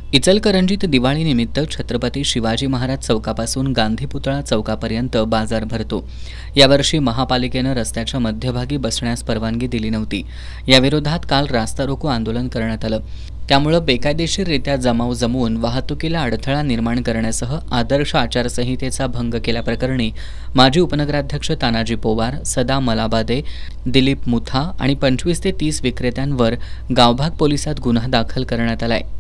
इचलकरंजीत दिवाळीनिमित्त छत्रपती शिवाजी महाराज चौकापासून गांधी पुतळा चौकापर्यंत बाजार भरतो। यावर्षी महापालिकेनं रस्त्याच्या मध्यभागी बसण्यास परवानगी दिली नव्हती। याविरोधात काल रास्ता रोको आंदोलन करण्यात आलं। त्यामुळे बेकायदेशीररित्या जमाव जमवून वाहतुकीला अडथळा निर्माण करण्यासह आदर्श आचारसंहितेचा भंग केल्याप्रकरणी माजी उपनगराध्यक्ष तानाजी पोवार, सदा मलाबादे, दिलीप मुथा आणि 25 ते 30 विक्रेत्यांवर गावभाग पोलिसात गुन्हा दाखल करण्यात आलाय।